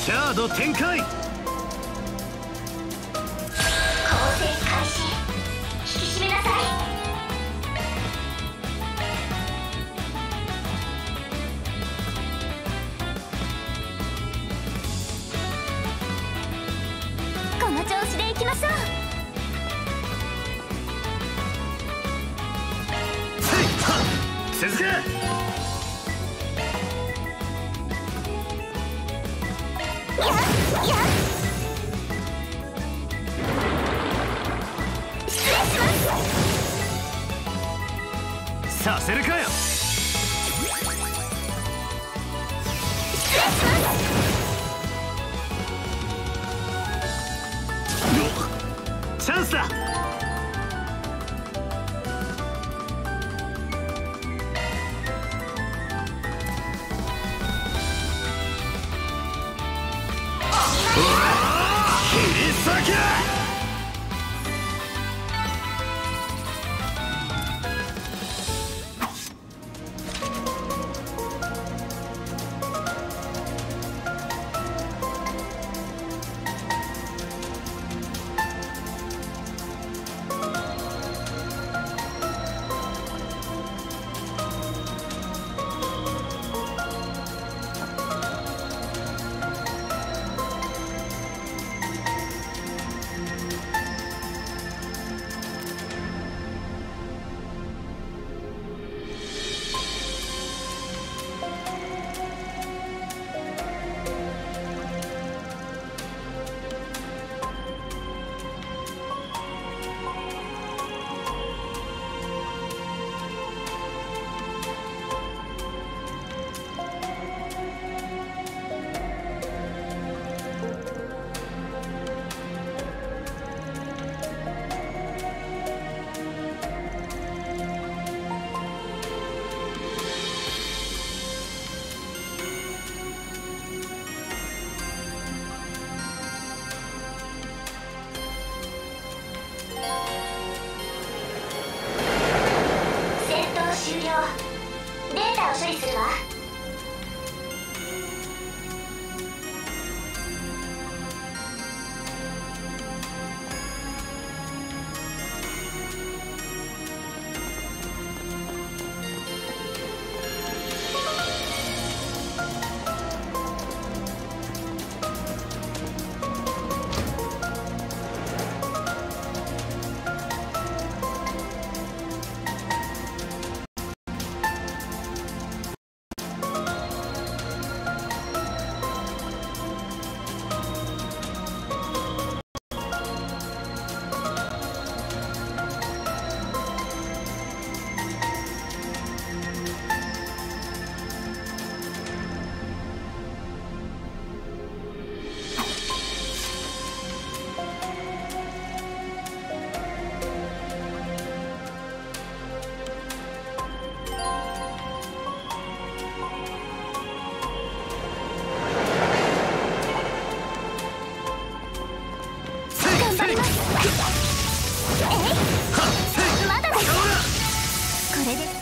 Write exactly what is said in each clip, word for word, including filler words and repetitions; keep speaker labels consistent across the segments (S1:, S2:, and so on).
S1: シャード展開。
S2: 構成開始。引き締めなさい。この調子でいきましょう。
S1: 続け。
S2: やっやっ失礼します。
S1: させるかよ。
S2: 失礼します。
S1: チャンスだ。切り裂け。終了。データを処理するわ。まだです。これです。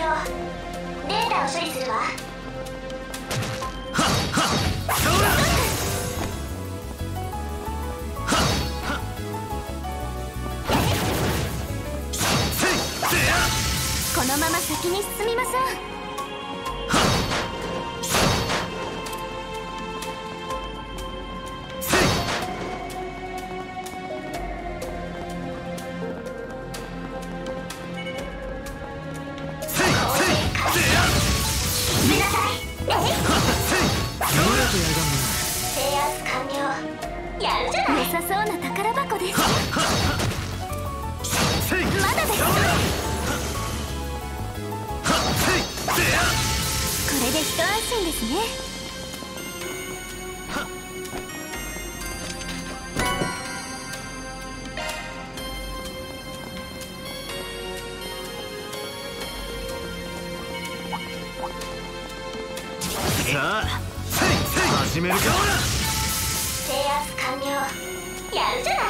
S1: データを処理するわ。
S2: このまま先に進みません。
S1: やるじゃない。
S2: 良さそうな宝箱です。まだです。これで一安心ですね。
S3: さあ始めるか。
S1: 制圧完了。やるじゃない。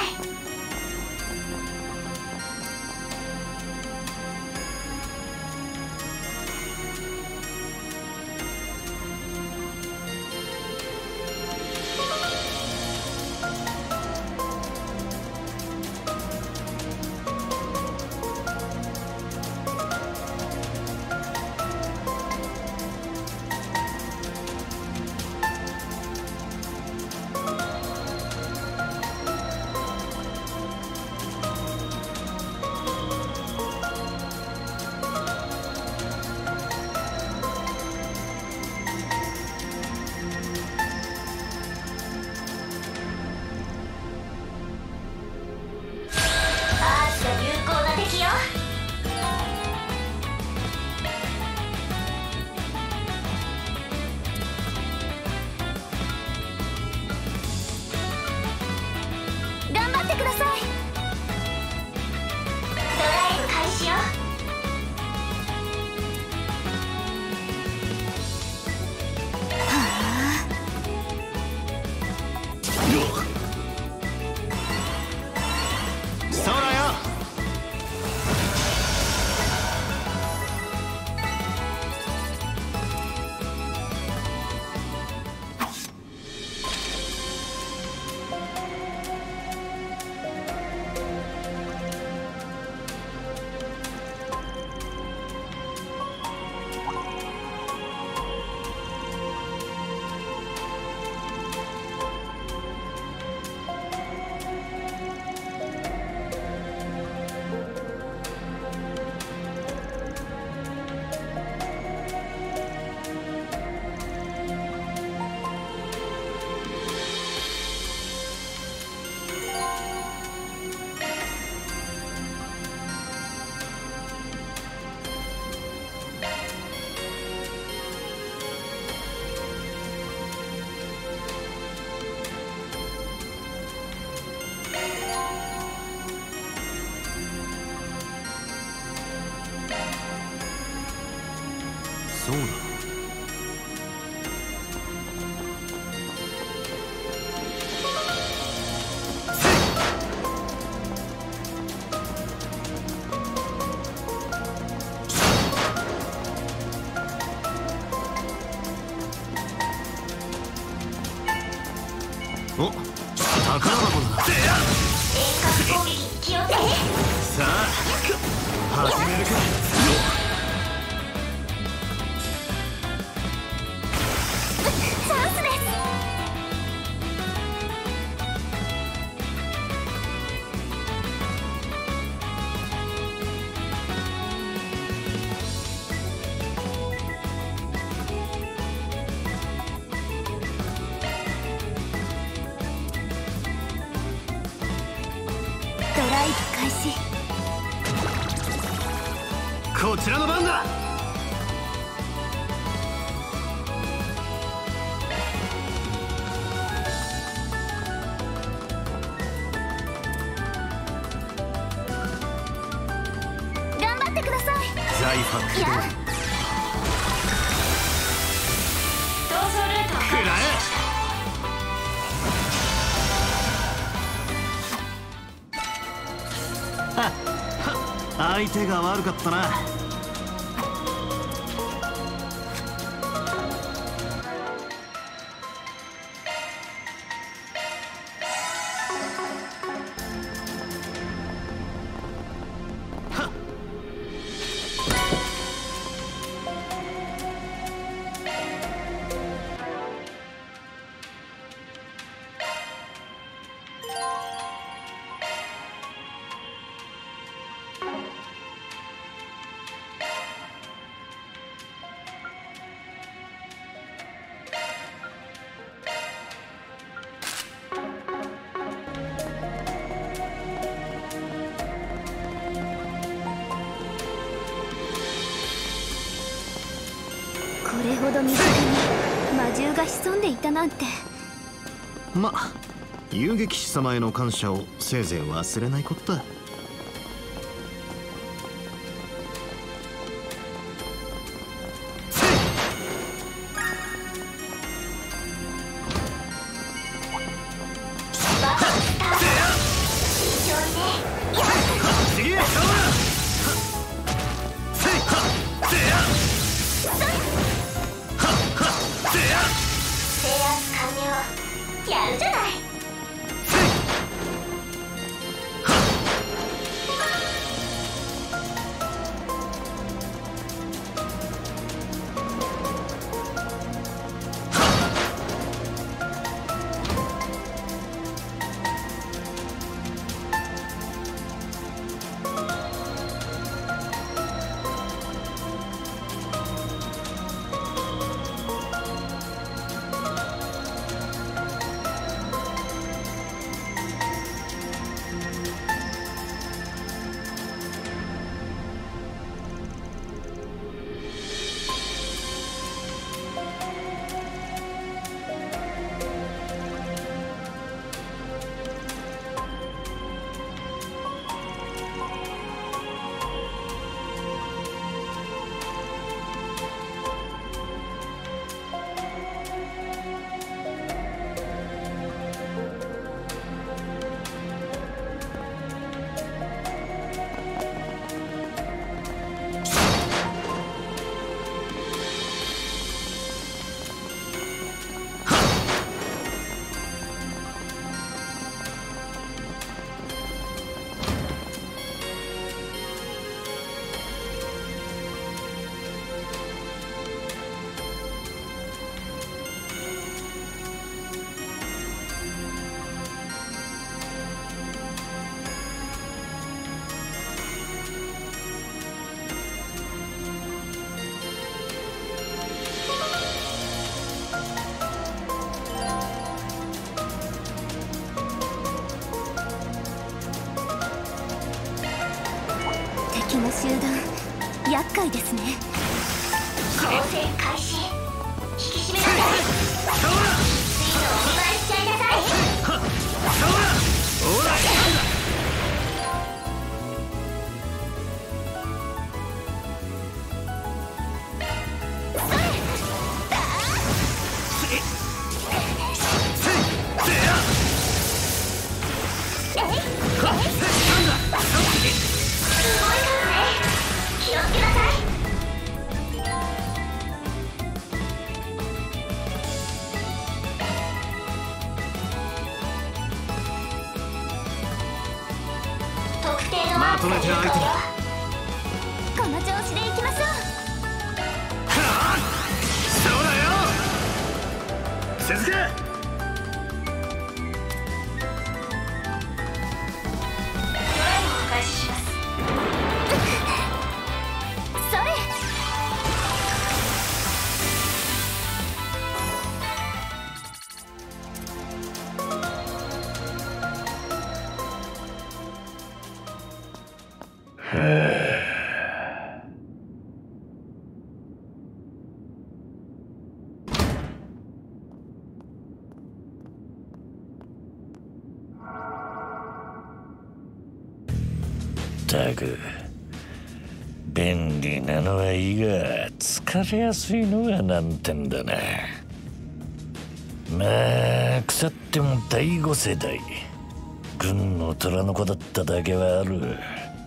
S2: 頑張ってください。
S1: ドライブ開始よ。
S2: はあ。
S3: そらよ。 そうだ。お、宝箱だ。
S1: 遠隔攻撃に気をつけて。
S3: さあ始めるか。
S2: チャンスです。ドライブ開始。
S3: こちらの番だ。
S2: 頑張ってください。
S3: 財宝
S2: いや、
S1: 逃走ルートを
S3: くらえ。はっはっ相手が悪かったな。
S4: れほど身近に魔獣が潜んでいたなんて。
S3: ま、遊撃士様への感謝をせいぜい忘れないことだ。
S2: やるじゃない。
S4: 敵の集団、厄介ですね。
S2: 交戦開始。引き締めなさい。水路をお見舞いしちゃいなさい。
S3: まとめて相手だ。
S4: この調子でいきましょう。
S3: そうだよ。続け。
S2: ドライブを開始します。
S4: それ。
S5: ったく便利なのはいいが疲れやすいのが難点だな。まあ腐ってもだいご世代軍の虎の子だっただけはある。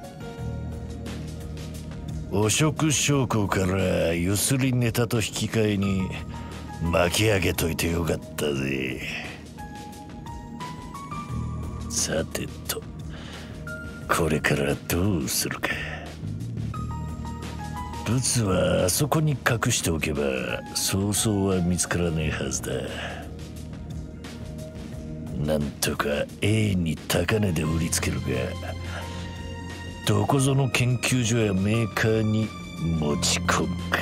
S5: 汚職将校からゆすりネタと引き換えに巻き上げといてよかったぜ。さてとこれからどうするか。ブツはあそこに隠しておけばそうそうは見つからねえはずだ。なんとか A に高値で売りつけるか、どこぞの研究所やメーカーに持ち込むか。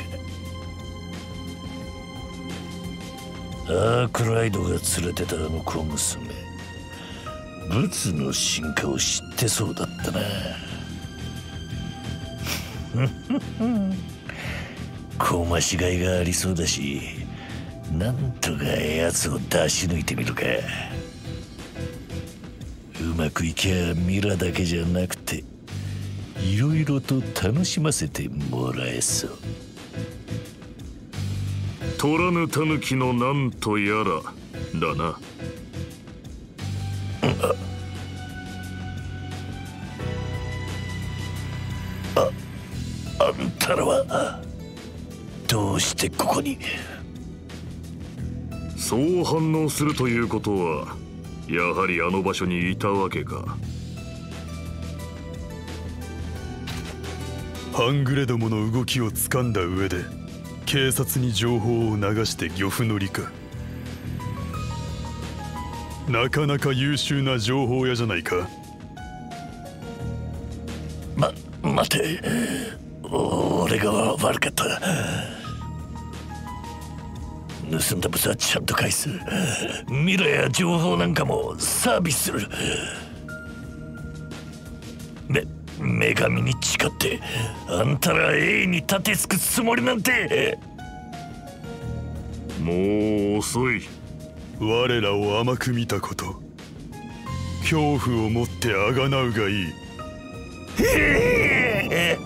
S5: アークライドが連れてたあの小娘、ブツの進化を知ってそうだったな。 こましがいがありそうだし、なんとか奴を出し抜いてみるか。うまくいきゃミラだけじゃなくていろいろと楽しませてもらえそう。
S6: 取らぬ狸のなんとやらだな。
S5: あ、あんたらはどうしてここに？
S6: そう反応するということはやはりあの場所にいたわけか。
S7: 半グレどもの動きをつかんだ上で警察に情報を流して漁夫の利か。なかなか優秀な情報屋じゃないか。
S5: ま、待て、俺が悪かった。盗んだブツはちゃんと返す。ミラや情報なんかもサービスする。め女神に誓ってあんたら A に立てつくつもりなんて。
S6: もう遅い。
S7: 我らを甘く見たこと、恐怖をもってあがなうがいい。
S5: へえ。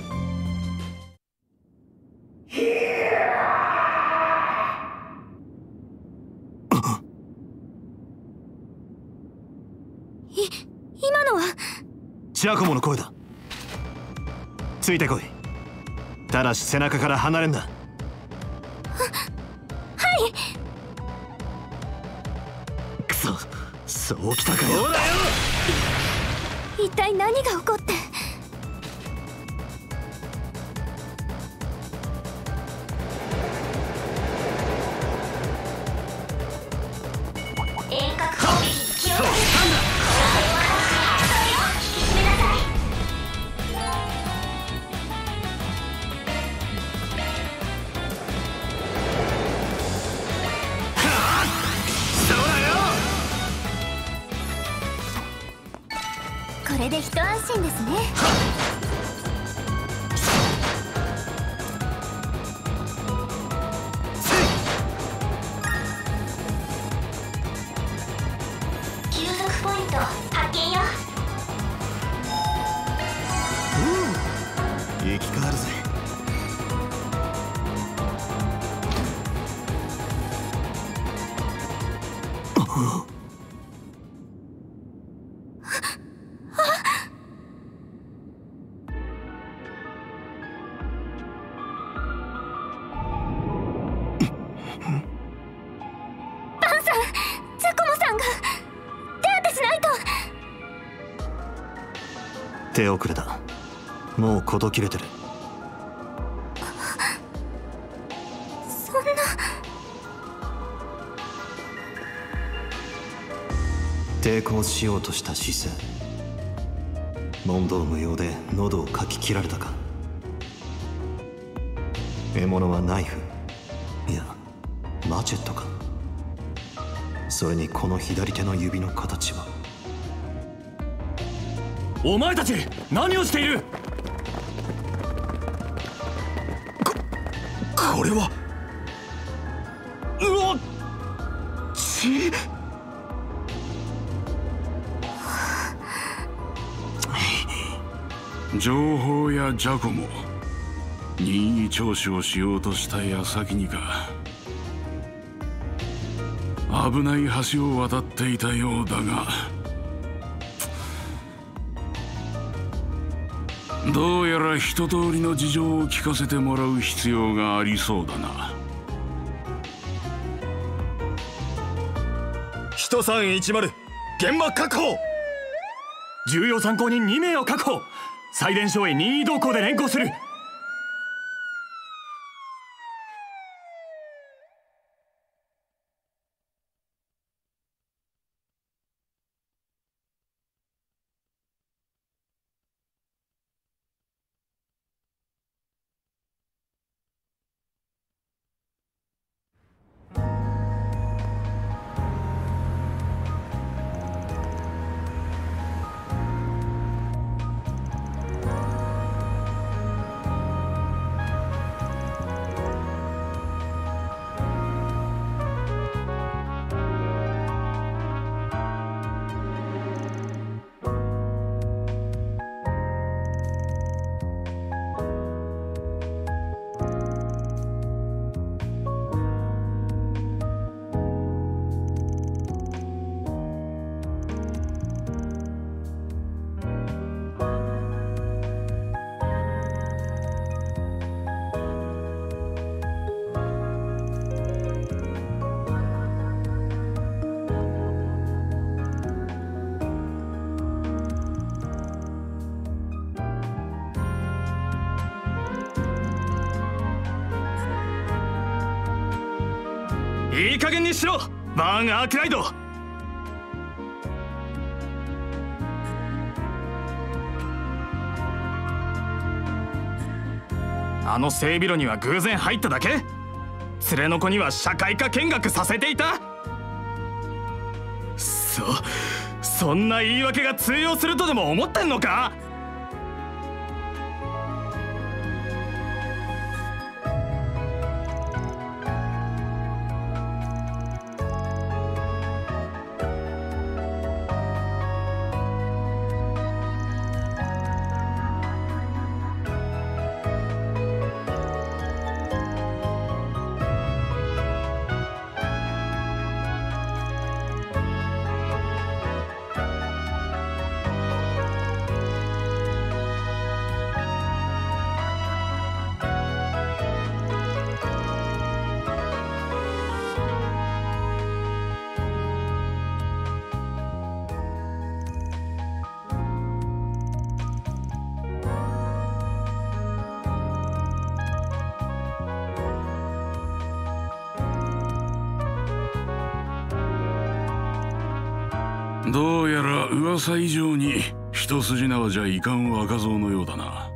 S4: 今のは
S3: ジャコモの声だ。ついてこい。ただし背中から離れんな。は、
S4: はい。
S3: くそ、そうきたかよ。
S6: ほらよ。
S4: 一体何が起こって。
S2: 遠隔攻撃に気をつけて。
S4: これで一安心ですね。
S2: 急速ポイント発見よ。
S3: 生き返るぜ。手遅れだ。もう事切れてる。
S4: そんな。
S3: 抵抗しようとした姿勢、問答無用で喉をかき切られたか。獲物はナイフ、いやマチェットか。それにこの左手の指の形は。
S8: お前たち何をしている？
S3: ここれは。
S8: うわっ、血。
S6: 情報やジャコも任意聴取をしようとした矢先にか。危ない橋を渡っていたようだが、どうやら一通りの事情を聞かせてもらう必要がありそうだな。
S8: 人さんいちまる、現場確保。重要参考人にめいを確保。最伝所へ任意同行で連行する。 いい加減にしろバーン・アークライド。あの整備路には偶然入っただけ？連れの子には社会科見学させていた？そそんな言い訳が通用するとでも思ってんのか？
S6: どうやら噂以上に一筋縄じゃいかん若造のようだな。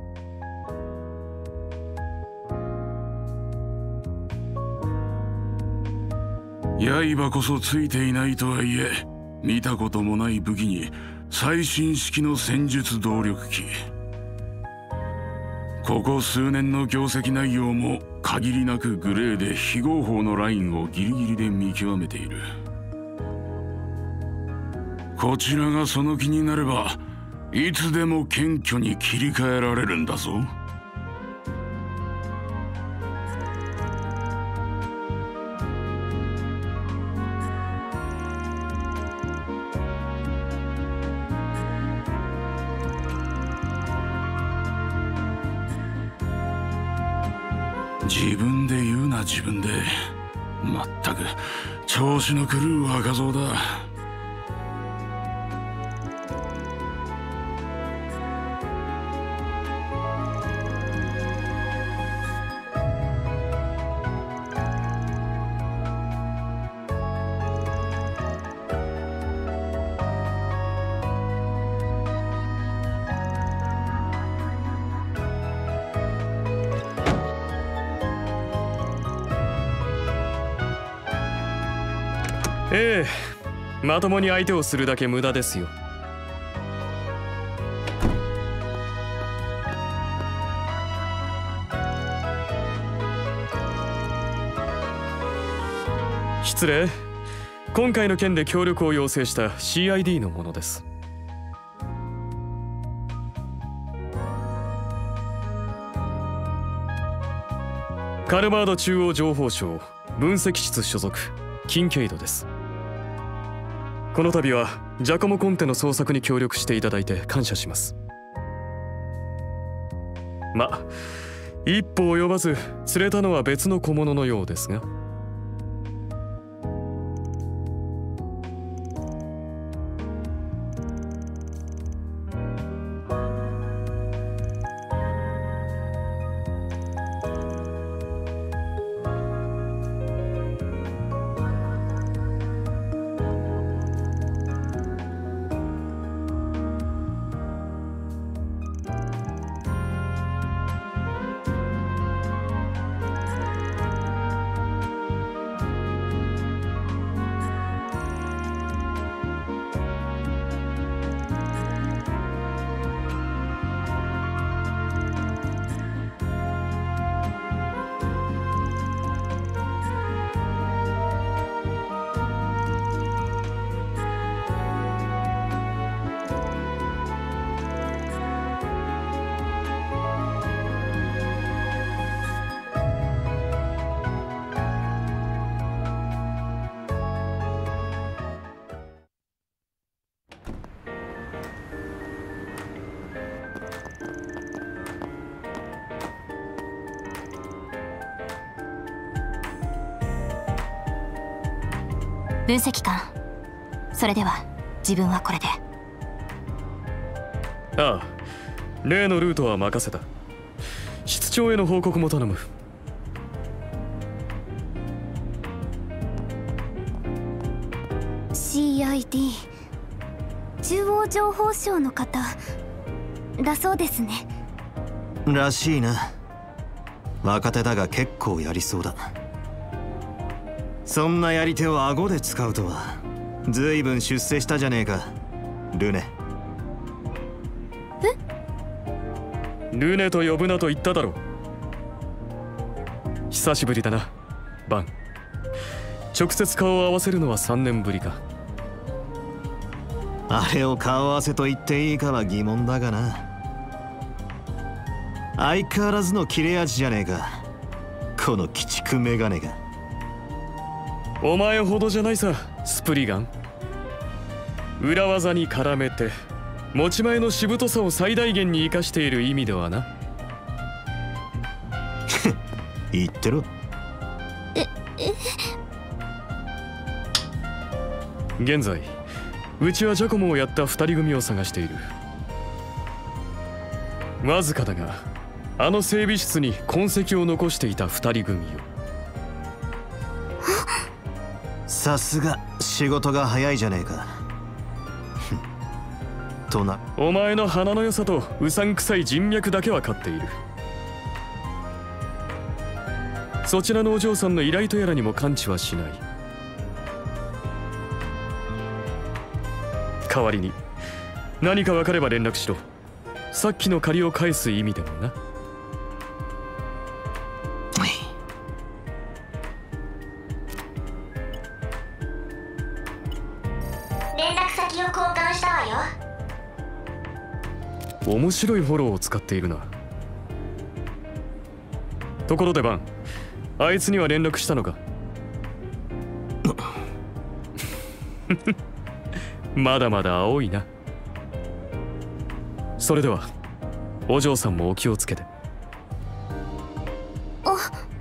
S6: 刃こそついていないとはいえ、見たこともない武器に最新式の戦術動力機。ここ数年の業績内容も限りなくグレーで非合法のラインをギリギリで見極めている。こちらがその気になればいつでも謙虚に切り替えられるんだぞ。自分で言うな自分で。まったく調子の狂う若造だ。
S8: ええ、まともに相手をするだけ無駄ですよ。失礼。今回の件で協力を要請した シーアイディー のものです。カルバード中央情報省分析室所属キンケイドです。この度はジャコモコンテの捜索に協力していただいて感謝します。ま、一歩及ばず連れたのは別の小物のようですが。
S1: 分析官、それでは自分はこれで。
S8: ああ、例のルートは任せた。室長への報告も頼む。
S4: アイディー 中央情報省の方だそうですね。
S3: らしいな。若手だが結構やりそうだ。そんなやり手を顎で使うとは随分出世したじゃねえか、ルネ。
S8: え？ルネと呼ぶなと言っただろう。久しぶりだな、バン。直接顔を合わせるのはさんねんぶりか。
S3: あれを顔合わせと言っていいかは疑問だがな。相変わらずの切れ味じゃねえか、この鬼畜メガネが。
S8: お前ほどじゃないさ、スプリガン。裏技に絡めて持ち前のしぶとさを最大限に生かしている意味ではな。
S3: 言ってろ。
S4: ええ
S8: 現在うちはジャコモをやった二人組を探している。わずかだがあの整備室に痕跡を残していた二人組を。
S3: さすが仕事が早いじゃねえか。とな、
S8: お前の鼻の良さとうさんくさい人脈だけは勝っている。そちらのお嬢さんの依頼とやらにも関知はしない。代わりに何か分かれば連絡しろ。さっきの借りを返す意味でもな。
S2: 連絡先を交換したわよ。
S8: 面白いフォローを使っているな。ところでバン、あいつには連絡したのか？まだまだ青いな。それではお嬢さんもお気をつけて。
S4: あ、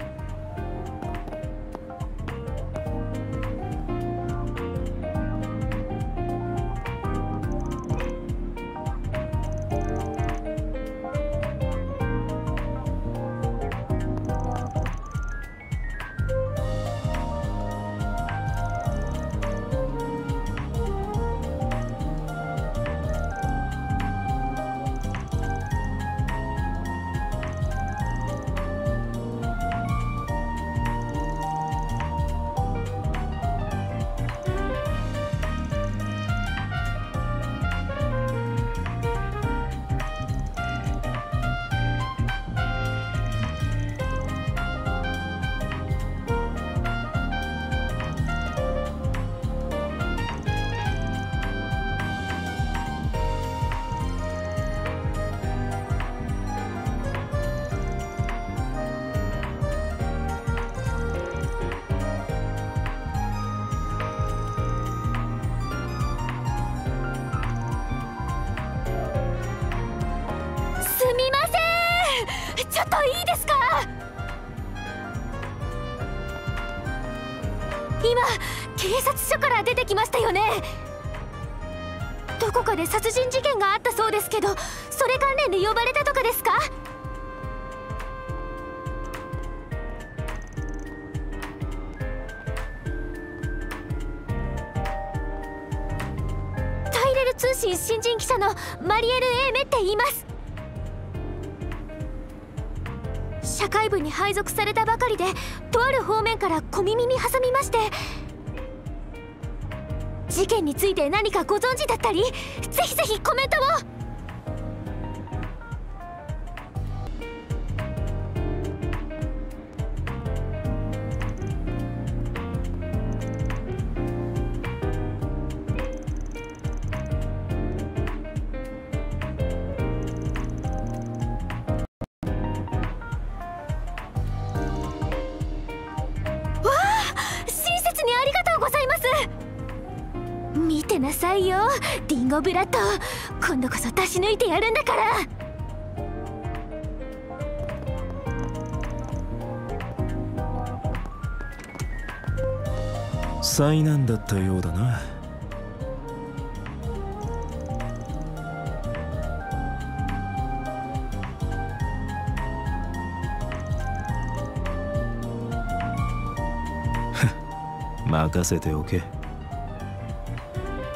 S4: ちょっといいですか？今警察署から出てきましたよね。どこかで殺人事件があったそうですけど、それ関連で呼ばれたとかですか？タイレル通信新人記者のマリエル・エーメって言います。社会部に配属されたばかりで、とある方面から小耳に挟みまして、事件について何かご存知だったり、ぜひぜひコメントを。見てなさいよ、リンゴブラッド。今度こそ出し抜いてやるんだから。
S7: 災難だったようだな。任せておけ。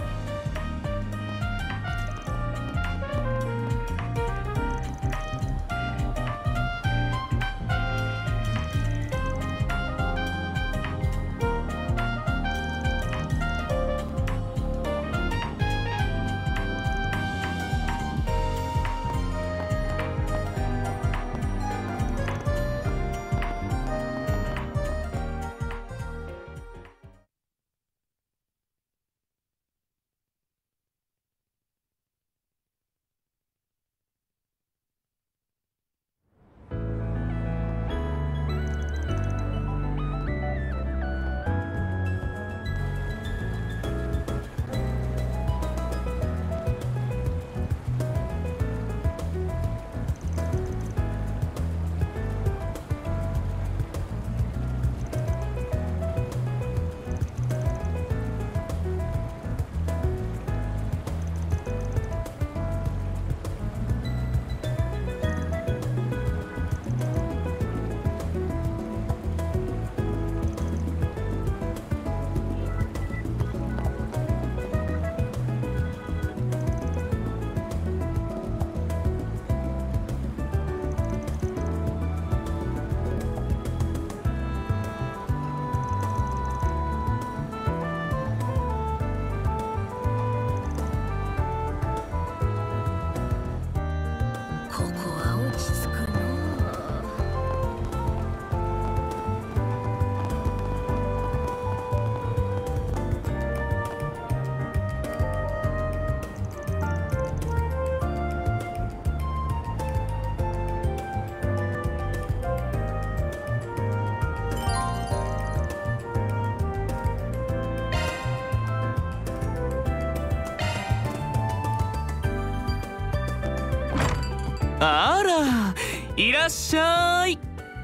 S9: あら、いらっしゃい。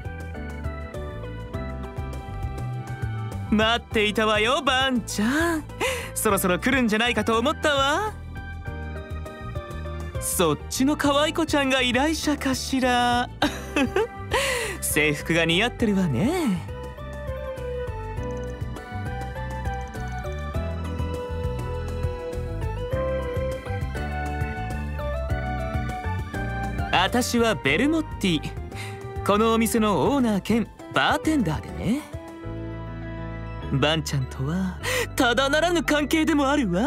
S9: 待っていたわよ、バンちゃん。そろそろ来るんじゃないかと思ったわ。そっちの可愛い子ちゃんが依頼者かしら。制服が似合ってるわね。私はベルモッティ。このお店のオーナー兼バーテンダーでね。バンちゃんとはただならぬ関係でもあるわ。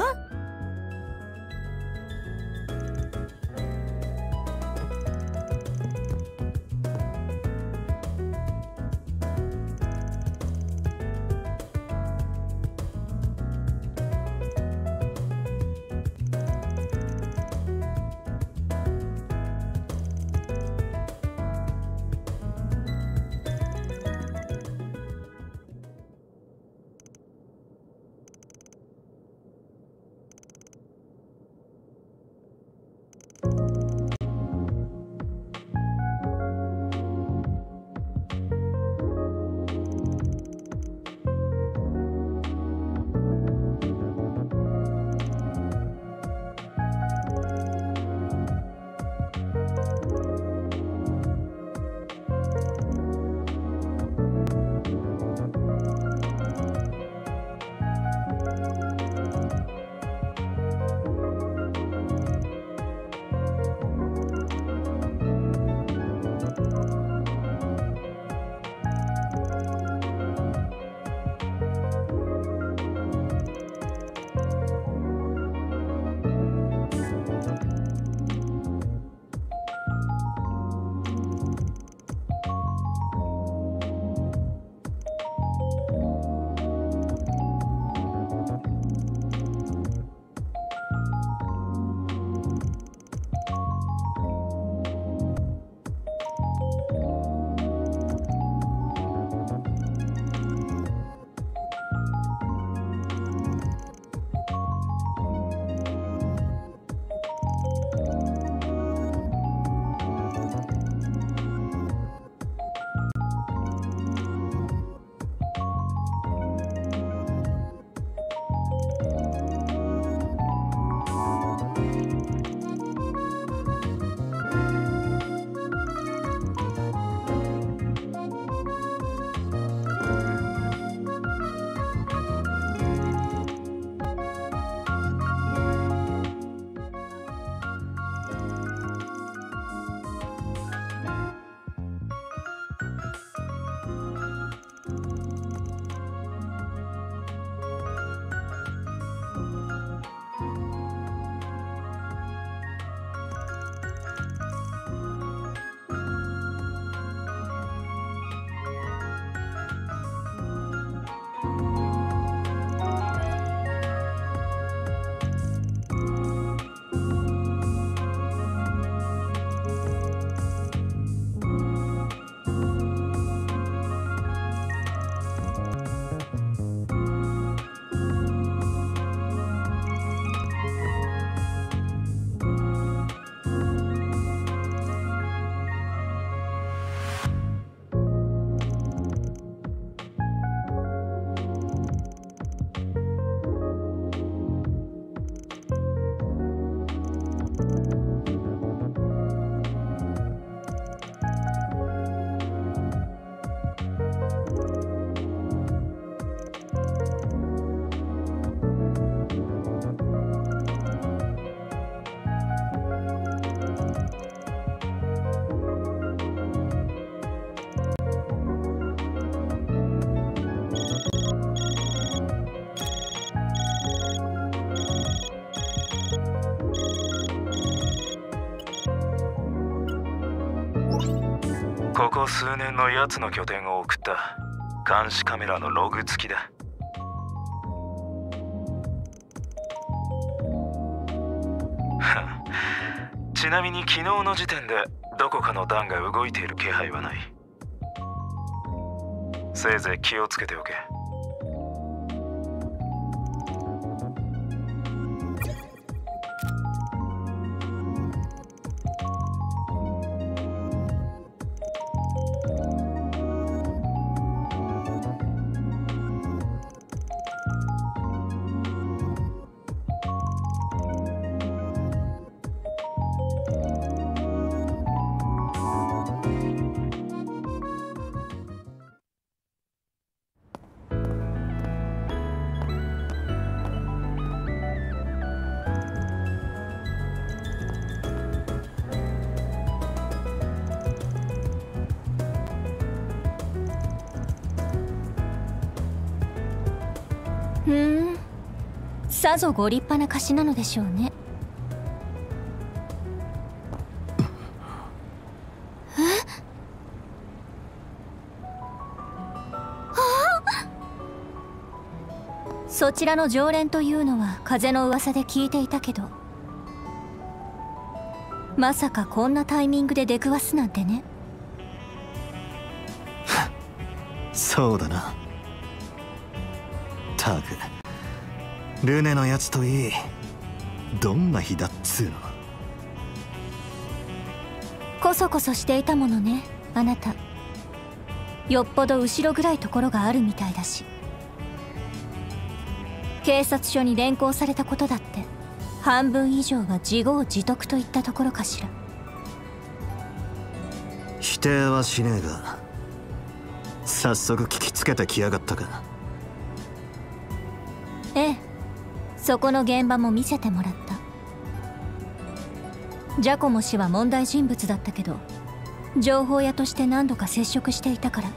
S10: ここ数年の奴の拠点を送った監視カメラのログ付きだ。ちなみに昨日の時点でどこかの弾が動いている気配はない。せいぜい気をつけておけ。
S4: ふーん、さぞご立派な貸しなのでしょうね。そちらの常連というのは風の噂で聞いていたけど、まさかこんなタイミングで出くわすなんてね。
S3: そうだな。タグルネのやつといい、どんな日だっつうの。
S4: こそこそしていたものね、あなた。よっぽど後ろ暗いところがあるみたいだし。警察署に連行されたことだって半分以上は自業自得といったところかしら。
S3: 否定はしねえが、早速聞きつけてきやがったか。
S4: ええ、そこの現場も見せてもらった。ジャコモ氏は問題人物だったけど、情報屋として何度か接触していたから。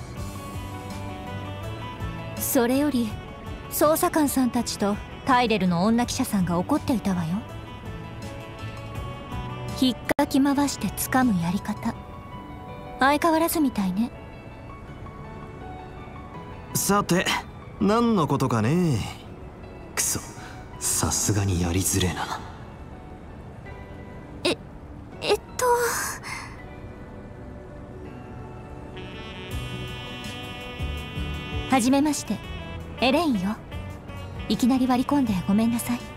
S4: それより捜査官さんたちとタイレルの女記者さんが怒っていたわよ。引っかき回して掴むやり方、相変わらずみたいね。
S3: さて何のことかね。くそ、さすがにやりづれえな。
S4: ええっとはじめまして、エレインよ。いきなり割り込んでごめんなさい。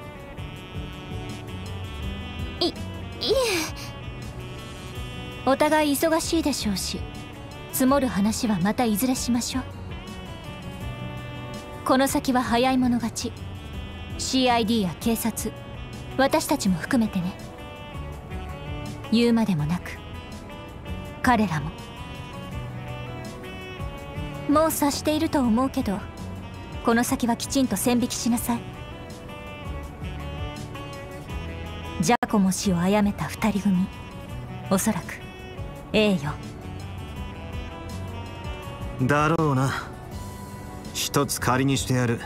S4: い、いえ。お互い忙しいでしょうし、積もる話はまたいずれしましょう。この先は早い者勝ち。シーアイディー や警察、私たちも含めてね。言うまでもなく、彼らも。もう察していると思うけど、この先はきちんと線引きしなさい。ジャコモ氏を殺めた二人組、おそらく A よ。
S3: だろうな。一つ仮にしてやる。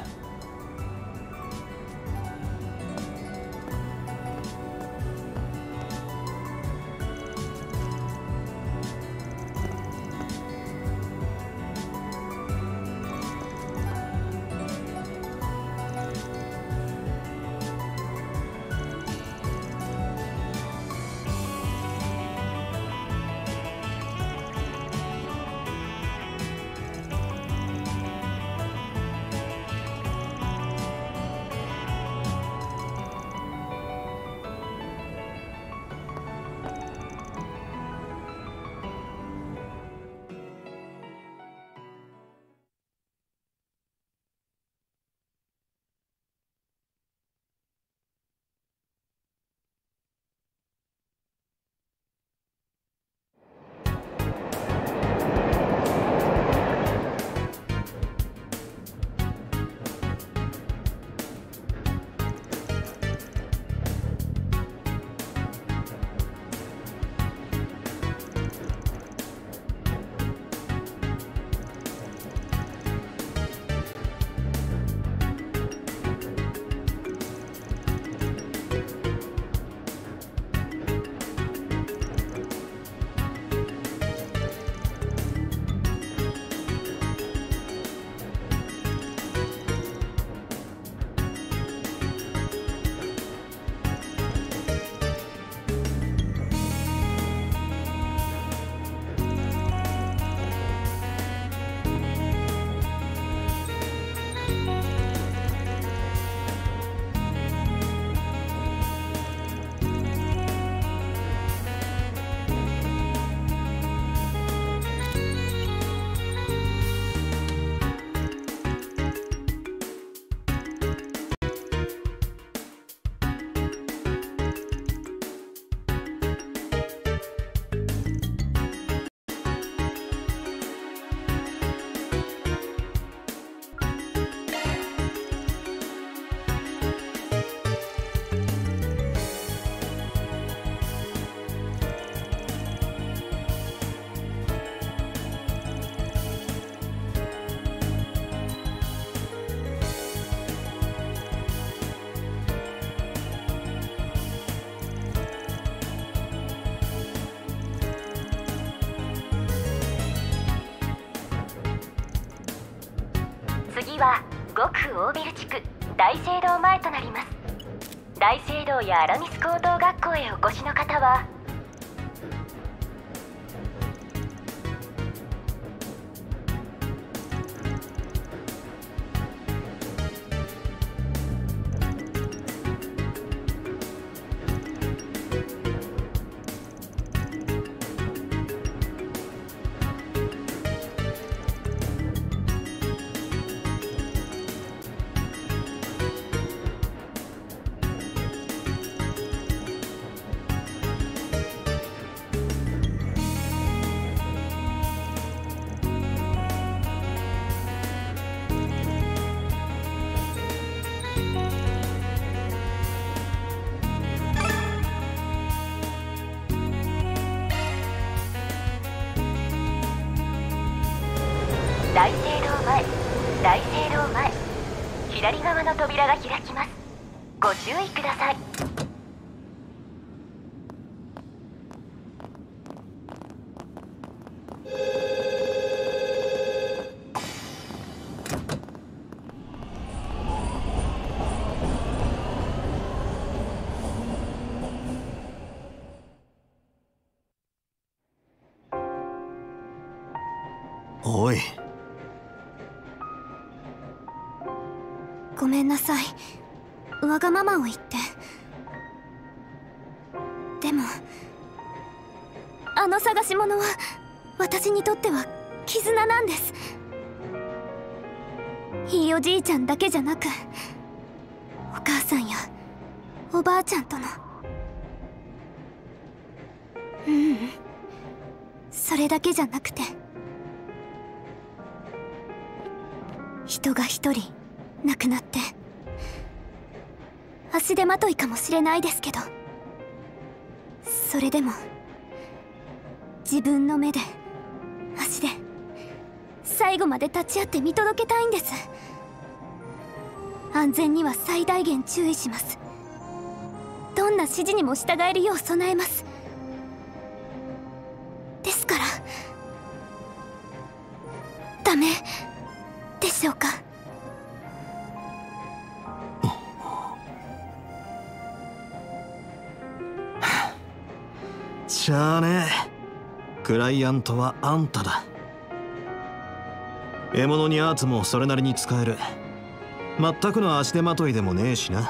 S11: 次は極オービル地区大聖堂前となります。大聖堂やアラミス高等学校へお越しの方は大聖堂前、大聖堂前、左側の扉が開きます。ご注意ください。
S3: おい、
S1: ごめんなさい、わがままを言って。でもあの探し物は私にとっては絆なんです。ひいおじいちゃんだけじゃなく、お母さんやおばあちゃんとの。ううん、それだけじゃなくて、人が一人亡くなって足手まといかもしれないですけど、それでも自分の目で足で最後まで立ち会って見届けたいんです。安全には最大限注意します。どんな指示にも従えるよう備えます。ですからダメでしょうか。
S3: しゃあねえ、クライアントはあんただ。獲物にアーツもそれなりに使える。全くの足手まといでもねえしな。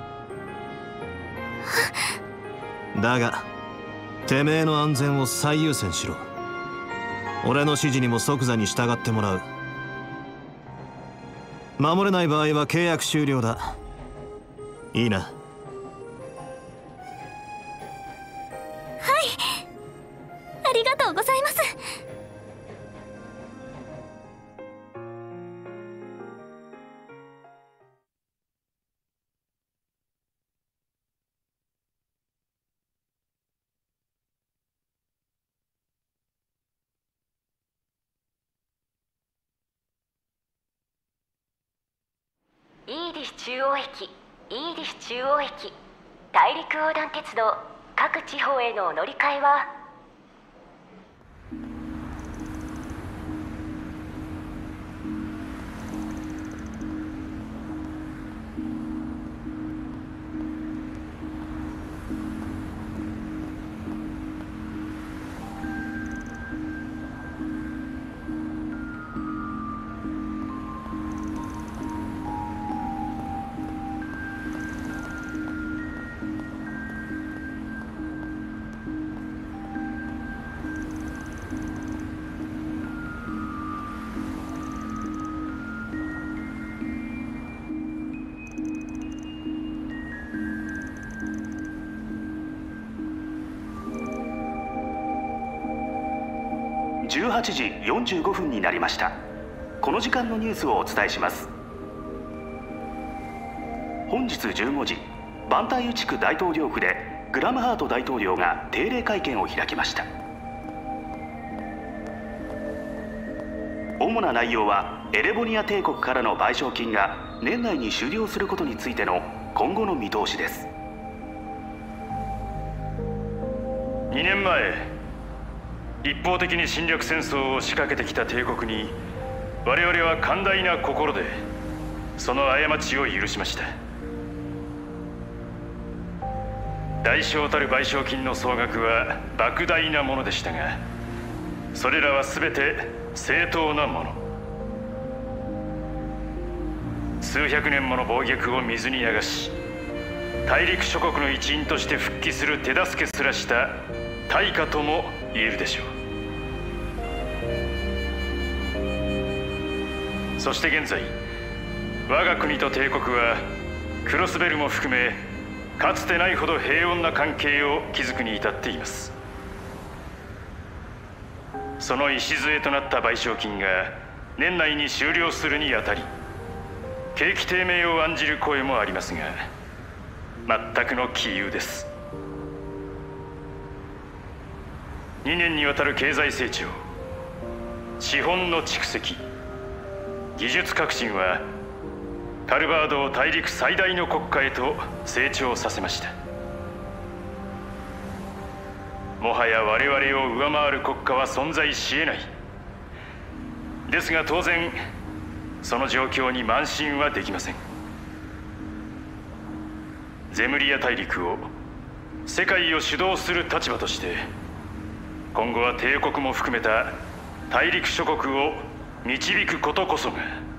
S3: だがてめえの安全を最優先しろ。俺の指示にも即座に従ってもらう。守れない場合は契約終了だ。いいな。
S1: ありがとうございます。
S11: イーディス中央駅、イーディス中央駅、大陸横断鉄道各地方へのお乗り換えは
S12: じゅうはちじよんじゅうごふんになりました。この時間のニュースをお伝えします。本日じゅうごじ、バンタイユ地区大統領府でグラムハート大統領が定例会見を開きました。主な内容はエレボニア帝国からの賠償金が年内に終了することについての今後の見通しです。
S13: にねんまえ、一方的に侵略戦争を仕掛けてきた帝国に我々は寛大な心でその過ちを許しました。大小たる賠償金の総額は莫大なものでしたが、それらは全て正当なもの。数百年もの暴虐を水に流し、大陸諸国の一員として復帰する手助けすらした対価とも言えるでしょう。そして現在、我が国と帝国はクロスベルも含めかつてないほど平穏な関係を築くに至っています。その礎となった賠償金が年内に終了するにあたり、景気低迷を案じる声もありますが、全くの杞憂です。にねんにわたる経済成長、資本の蓄積、技術革新はカルバードを大陸最大の国家へと成長させました。もはや我々を上回る国家は存在し得ない。ですが当然その状況に慢心はできません。ゼムリア大陸を世界を主導する立場として、今後は帝国も含めた大陸諸国を導くことこそが